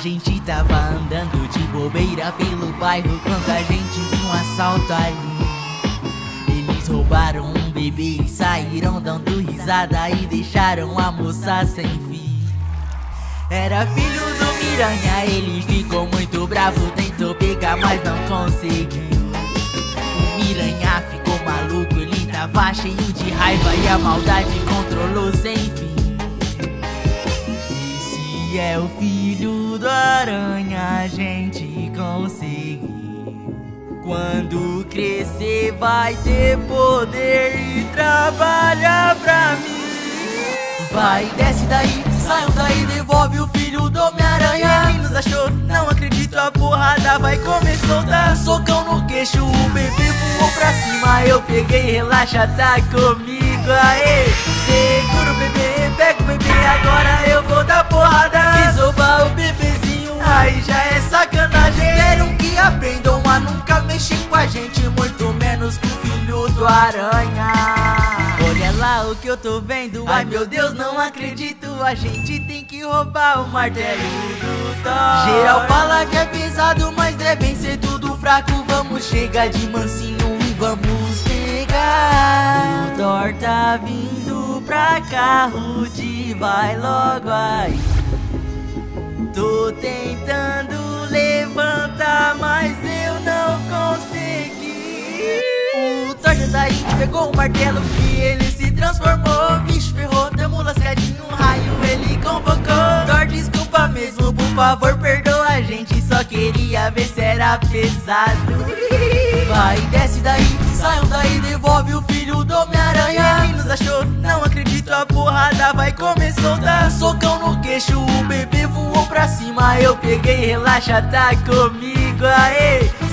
gente tava andando de bobeira pelo bairro quando a gente viu um assalto ali. Eles roubaram um bebê e saíram dando risada e deixaram a moça sem fim. Era filho do Miranha, ele ficou muito bravo, tentou pegar mas não conseguiu. O Miranha ficou maluco, ele tava cheio de raiva e a maldade controlou sem fim. Esse é o filho do Aranha, a gente conseguiu. Quando crescer vai ter poder e trabalhar pra mim. Vai, desce daí, saiam daí, devolve o filho do Homem-Aranha. Quem nos achou? Não acredito, a porrada vai comer solta. Um socão no queixo, o bebê voou pra cima. Eu peguei, relaxa, tá comigo, aê. Segura o bebê, pega o bebê, agora eu vou dar porrada. Quis roubar o bebezinho, aí já é sacanagem. Espero que aprendam a nunca mexer com a gente, muito menos com o filho do Aranha. Olha lá o que eu tô vendo, ai meu Deus, não acredito. A gente tem que roubar o martelo do Thor. Geral fala que é pesado, mas devem ser tudo fraco. Vamos chegar de mansinho e vamos pegar. O Thor tá vindo pra cá, Rudy vai logo aí. Tô tentando levantar, mas eu não consegui. O Thor já tá aí, pegou o martelo e ele se transformou. Bicho ferrou, deu lascadinho, um raio ele convocou. Thor, desculpa mesmo, por favor perdoa a gente, só queria ver se era pesado. Vai, desce daí, saiam daí, devolve o filho do Homem-Aranha. Quem nos achou? Não acredito, a porrada vai comer solta. Um socão no queixo, o bebê voou pra cima. Eu peguei, relaxa, tá comigo, aê.